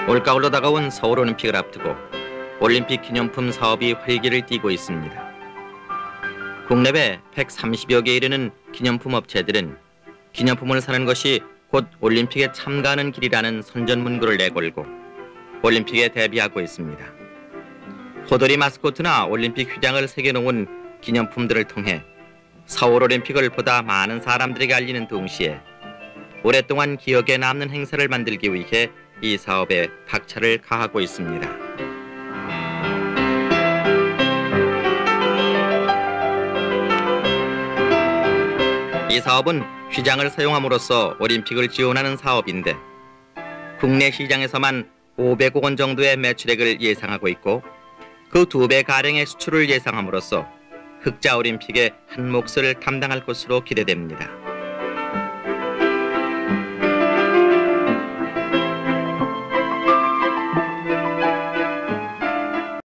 올가을로 다가온 서울올림픽을 앞두고 올림픽 기념품 사업이 활기를 띠고 있습니다. 국내외 130여 개에 이르는 기념품 업체들은 기념품을 사는 것이 곧 올림픽에 참가하는 길이라는 선전문구를 내걸고 올림픽에 대비하고 있습니다. 호돌이 마스코트나 올림픽 휘장을 새겨놓은 기념품들을 통해 서울올림픽을 보다 많은 사람들에게 알리는 동시에 오랫동안 기억에 남는 행사를 만들기 위해 이 사업에 박차를 가하고 있습니다. 이 사업은 휘장을 사용함으로써 올림픽을 지원하는 사업인데 국내 시장에서만 500억 원 정도의 매출액을 예상하고 있고 그 2배 가량의 수출을 예상함으로써 흑자 올림픽의 한 몫을 담당할 것으로 기대됩니다.